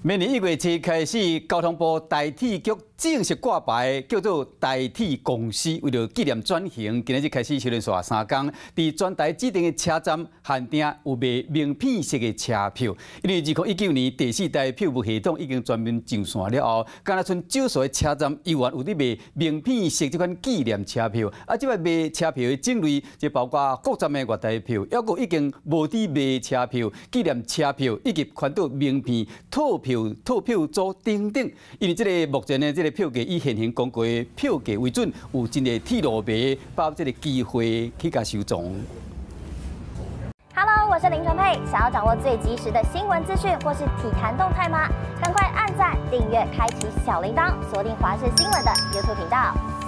明年1月7开始，交通部台铁局正式挂牌，叫做台铁公司。为了纪念转型，今日开始修轮线3天，伫全台指定的车站限定有卖名片式的车票。因为2019年第4代票务系统已经全面上线了后，敢若剩少数的车站依然有伫卖名片式这款纪念车票。啊，即摆卖车票的种类，就包括国站的月台票，还有已经无伫卖车票、纪念车票以及看到名片套票组等等，因为目前的票价以现行公告的票价为准，有真个铁路迷把握机会去甲收藏。 Hello， 我是林纯佩，想要掌握最及时的新闻资讯或是体坛动态吗？赶快按赞、订阅、开启小铃铛，锁定华视新闻的 YouTube 频道。